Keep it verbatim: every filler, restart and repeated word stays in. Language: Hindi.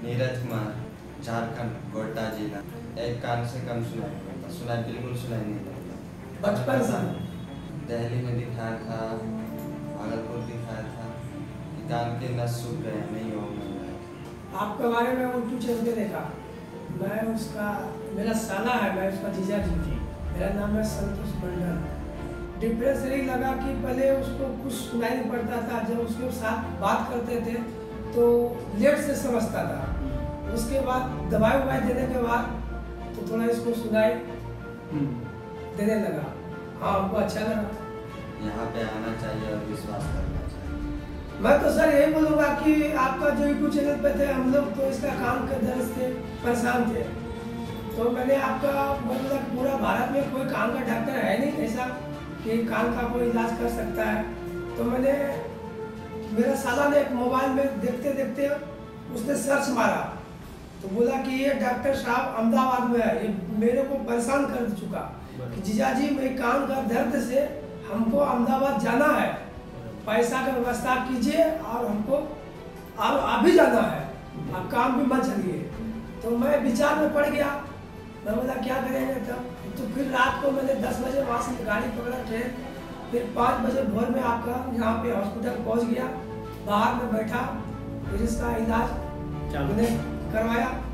नीरज कुमार, झारखंड, गोड्डा जिला। एक कान से कम सुनाई पड़ता, सुनाई बिल्कुल सुनाई नहीं पड़ता। बचपन से दिल्ली में दिखाया था, भागलपुर दिखाया था, कान के नस सूख गए, नहीं हो रहा। आपके बारे में यूट्यूब चैनल पे देखा, मैं उसका मेरा साला है, मैं उसका जीजा जी थी। मेरा नाम है संतोष मंडल। डिफरेंस यही लगा कि पहले उसको कुछ सुनाई नहीं पड़ता था, जब उसके साथ बात करते थे तो लेट से समझता था। उसके बाद दवाई ववाई देने के बाद तो थोड़ा इसको सुनाई देने लगा। हाँ, हमको अच्छा लगा। यहाँ पे आना चाहिए और विश्वास करना चाहिए। मैं तो सर यही बोलूँगा कि आपका जो यूट्यूब चैनल पे थे, हम लोग तो इसका काम के दर्द से परेशान थे, तो मैंने आपका मतलब पूरा भारत में कोई कान का डॉक्टर है नहीं ऐसा कि कान का कोई इलाज कर सकता है। तो मैंने मेरा साला ने एक मोबाइल में देखते देखते उसने सर्च मारा तो बोला कि ये डॉक्टर साहब अहमदाबाद में है, ये मेरे को परेशान कर चुका कि जीजा जी मेरे कान का दर्द से हमको अहमदाबाद जाना है, पैसा का व्यवस्था कीजिए और हमको और अभी जाना है, अब काम भी मत चलिए। तो मैं विचार में पड़ गया, मैं बोला क्या करेंगे तब। तो फिर रात को मैंने दस बजे वहाँ से गाड़ी पकड़ा ट्रेन, फिर पाँच बजे भोर में आपका यहाँ पे हॉस्पिटल पहुँच गया, बाहर में बैठा, फिर इसका इलाज मैंने करवाया।